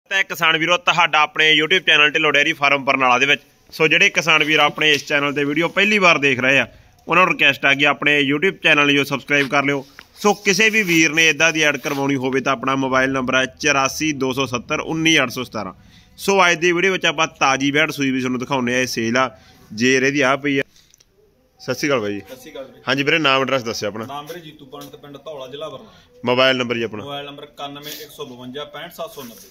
किसान वीरो तुहाडा अपने YouTube channel Dhillon dairy farm Barnala दे विच। सो जिहड़े किसान वीर अपने इस चैनल ते वीडियो पहली बार देख रहे हैं उन्होंने रिक्वेस्ट आ गई अपने यूट्यूब चैनल जो सबसक्राइब कर लियो। सो किसी भी वीर ने इदा की ऐड करवानी होवे तो अपना मोबाइल नंबर है 842719 सो अज की वीडियो में आप ताज़ी बैठ सूई भी तुहानूं दिखाउने सेल आ जेर इहदी आ पई है। सत श्री अकाल भाई जी। सत श्री अकाल जी। हाँ जी वीरे नाम एड्रैस दस्सिओ अपना। नाम मेरे जीतू पंत पिंड धौला जिला बरनाला। मोबाइल नंबर जी अपना। Mobile number 9115565790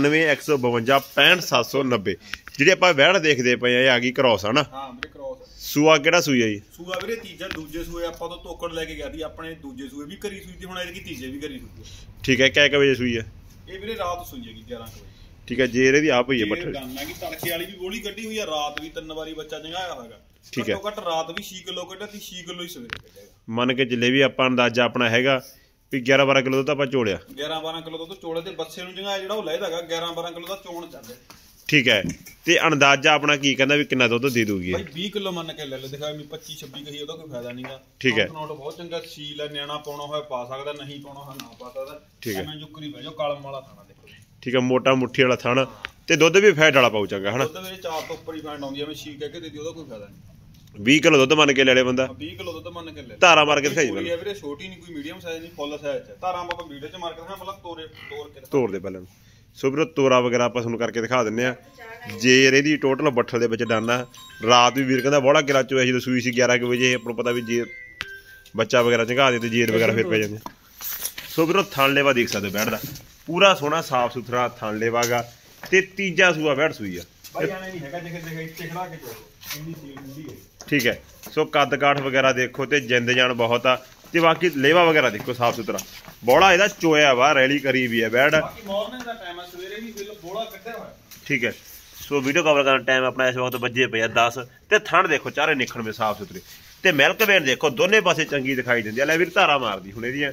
9115565790। जी आप वैड़ देखते पे आ गई क्रॉस है ना। हाँ मेरे क्रॉस सूआ केड़ा सूई है जी? सूआ वीरे तीजा दूजे सूए आपां तो टोकड़ लेके गया थी अपने दूजे सूए भी करी सूई थी हुण इहदी तीजे भी करी सूई। ठीक है कै बजे सूई है? ये वीरे रात सूई है 11 बजे। ठीक है जेर इहदी आप ही है बट्ठे गाना की तड़के वाली भी गोली कड्डी हुई है रात भी 3 बारी बच्चा जंगाया होगा। ठीक है घट रात भी 6 किलो कड्ढिया थी 6 किलो ही सवेरे कड्ढेगा। मन के जिले भी आप अंदाजा अपना हैगा भी 11-12 किलो तो आप चोलिया 11-12 किलो तो चोले ते बच्चे नूं जंगाया जिहड़ा ओह लैदा हैगा 11-12 किलो दा चोण चलदा। ठीक है ते अंदाजा अपना की कहंदा भी कितना दुध दे दूगी भाई 20 किलो मन के ले ले दिखाया मैं 25-26 कही ओदा कोई फायदा नहींगा। ठीक है नोट बहुत चंगा सील है न्याणा पाउणा होया पा सकदा नहीं पाउणा होया ना पा सकदा। ठीक है मैं जुकरी बह जो कालम वाला खाना देखो। ठीक है मोटा मुट्ठी वाला थाना ते दुध भी फैट वाला पाऊ चंगा है ना। दुध मेरे 4 तो ऊपर ही फैट आउंदी है मैं 6 कह के देती ओदा कोई फायदा नहीं। 20 किलो दुध मन के ले ले बंदा 20 किलो दुध मन के ले धारा मार के दिखाई पूरी है वीरे छोटी नहीं कोई मीडियम साइज नहीं फुल साइज है धारा ਆਪਾਂ ਵੀਡੀਓ ਚ ਮਾਰ ਕੇ ਦਿਖਾ मतलब ਤੋੜ ਕੇ ਤੋੜ ਦੇ ਪਹਿਲਾਂ ਸੋ ਵੀਰੋ ਤੋਰਾ ਵਗੈਰਾ ਆਪਾਂ ਤੁਹਾਨੂੰ ਕਰਕੇ ਦਿਖਾ ਦਿੰਨੇ ਆ। ਜੇਰ ਇਹਦੀ ਟੋਟਲ ਬੱਠਲ ਦੇ ਵਿੱਚ ਡਾਨਾ ਰਾਤ ਵੀ ਵੀਰ ਕਹਿੰਦਾ ਬੋੜਾ ਕਿਲਾ ਚੋਇਆ ਜਦੋਂ ਸੂਈ ਸੀ 11 ਵਜੇ ਆਪਾਂ ਨੂੰ ਪਤਾ ਵੀ ਜੇਰ ਬੱਚਾ ਵਗੈਰਾ ਚੰਗਾ ਦੇ ਤੇ ਜੇਰ ਵਗੈਰਾ ਫਿਰ ਪੈ ਜਾਂਦੇ। ਸੋ ਵੀਰੋ ਥਣ ਲੇਵਾ ਦੇਖ ਸਕਦੇ ਬੈਠਦਾ ਪੂਰਾ ਸੋਹਣਾ ਸਾਫ ਸੁਥਰਾ ਥਣ ਲੇਵਾਗਾ ਤੇ ਤੀਜਾ ਸੂਆ ਬੈਠ ਸੂਈ ਆ ਭਾਈ ਐਵੇਂ ਨਹੀਂ ਹੈਗਾ ਦੇਖ ਇੱਥੇ ਖੜਾ ਕੇ ਚੋ ਇੰਨੀ ਸੀਲ ਹੁੰਦੀ ਹੈ। ठीक है सो कद काठ वगैरह देखो तो जिंद जान बहुत आ ते बाकी लेवा वगैरह देखो साफ सुथरा बौड़ा ਇਹਦਾ चोया वा रैली करी भी है बैठ बाकी मॉर्निंग का टाइम है सवेरे भी बोला कट्टिया हुआ। ठीक है सो वीडियो कवर करना टाइम अपना इस वक्त बजे पे 10 ते थण देखो चारे निखण में साफ सुथरे ते मिल्क वेन देखो दोनों पासे चंगी दिखाई देंदी ले वीर धारा मारदी हुण एदियां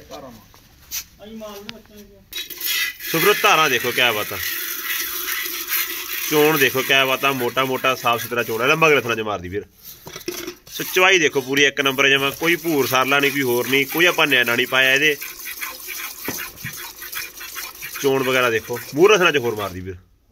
सो वीर धारा देखो क्या बात है चोण देखो क्या बात है मोटा मोटा साफ सुथरा चोण है मगले थना च मारदी वीर। सो चवाई देखो पूरी एक नंबर जमा कोई भूर सारला नहीं कोई होर नहीं कोई आप नैना नहीं पाया ये चोण वगैरह देखो मूर रसना च होर मार दी फिर।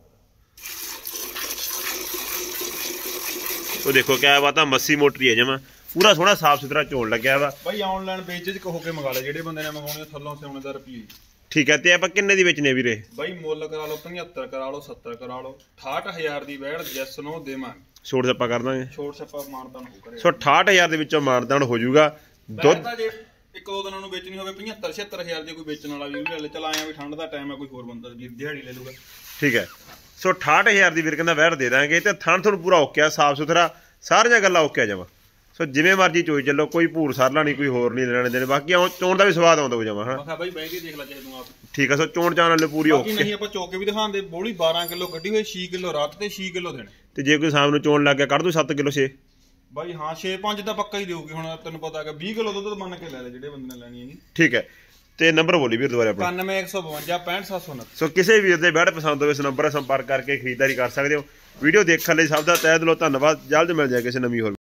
तो देखो क्या बात है मस्सी मोटरी है जमा पूरा सोहना साफ सुथरा चोण लग्या वा। भाई ऑनलाइन बेच कहो के मंगा ले जेडे बंदे ने मंगाउणे थल्लों सिउणे दा रुपये। ठीक है ते आप किन्ने दी बेचने वीरे? भाई मुੱਲ करा लो 75 करा लो 70 करा लो 68000 दी बैठ जैस नो देवांगे छोड़ छप्पा कर दांगे छोड़ छप्पा मानतान हो करे। सो 68000 ਦੇ ਵਿੱਚੋਂ ਮਾਨਤਾਨ ਹੋ ਜਾਊਗਾ ਦੁੱਧ ਜੇ ਇੱਕ ਦੋ ਦਿਨਾਂ ਨੂੰ ਵੇਚਣੀ ਹੋਵੇ 75 76000 ਦੀ ਕੋਈ ਵੇਚਣ ਵਾਲਾ ਵੀਰ ਲੈ ਚਲ ਆਇਆ ਵੀ ਠੰਡ ਦਾ ਟਾਈਮ ਹੈ ਕੋਈ ਹੋਰ ਬੰਦਾ ਵੀਰ ਦਿਹਾੜੀ ਲੈ ਲੂਗਾ। ठीक है सो 68000 ਦੀ ਵੀਰ ਕਹਿੰਦਾ ਵੈੜ ਦੇ ਦਾਂਗੇ ਤੇ ਥਣ ਤੁਹਾਨੂੰ ਪੂਰਾ ਓਕੇ ਸਾਫ ਸੁਥਰਾ ਸਾਰੀਆਂ ਗੱਲਾਂ ਓਕੇ ਜਾਵਾ। ਸੋ ਜਿਵੇਂ ਮਰਜੀ ਚੋਈ ਚੱਲੋ ਕੋਈ ਭੂਰ ਸਾਰਲਾ ਨਹੀਂ ਕੋਈ ਹੋਰ ਨਹੀਂ ਲੈਣੇ ਦੇਣੇ ਬਾਕੀ ਚੋਣ ਦਾ ਵੀ ਸਵਾਦ ਆਉਂਦਾ ਹੋ ਜਾਵਾ ਹਾਂ। ਮੈਂ ਕਿਹਾ ਬਾਈ ਬਹਿ ਕੇ ਦੇਖ ਲੈ ਚਾਹੇ ਤੂੰ ਆਪ। ठीक है सो चोण चाण वाले पूरी ओके नहीं ਆਪਾਂ ਚੋਕ ਕੇ ਵੀ ਦਿਖਾਉਂਦੇ ਬੋਲੀ 12 ਕਿਲੋ ਕੱਢੀ ਹੋਈ 6 ਕਿਲੋ ਰਾਤ ਤੇ 6 ਕਿਲੋ ਦੇਣੇ ਤੇ ਜੇ ਕੋਈ ਸ਼ਾਮ ਨੂੰ ਚੋਣ ਲੱਗ ਗਿਆ ਕੱਢ ਦੂ 7 ਕਿਲੋ 6 ਬਾਈ ਹਾਂ 6-5 ਤਾਂ ਪੱਕਾ ਹੀ ਦੇਊਗੀ ਹੁਣ ਤੈਨੂੰ ਪਤਾ ਹੈਗਾ 20 ਕਿਲੋ ਦੁੱਧ ਮੰਨ ਕੇ ਲੈ ਲੈ ਜਿਹੜੇ ਬੰਦੇ ਨੇ ਲੈਣੀ ਹੈਗੀ। ठीक है ਤੇ ਨੰਬਰ ਬੋਲੀ ਵੀਰ ਦੁਬਾਰਾ ਆਪਣਾ 9115565790। ਸੋ ਕਿਸੇ ਵੀਰ ਦੇ ਬੈਠ ਪਸੰਦ ਹੋਵੇ ਇਸ ਨੰਬਰ 'ਤੇ ਸੰਪਰਕ ਕਰਕੇ ਖਰੀਦਦਾਰੀ ਕਰ ਸਕਦੇ ਹੋ। ਵੀਡੀਓ ਦੇਖਣ ਲਈ ਸਭ ਦਾ ਤਹਿ ਦਿਲੋਂ ਧੰਨਵਾਦ। ਜਲਦ ਮਿਲ ਜਾਏ ਕਿਸੇ ਨਵੀਂ ਹੋਰ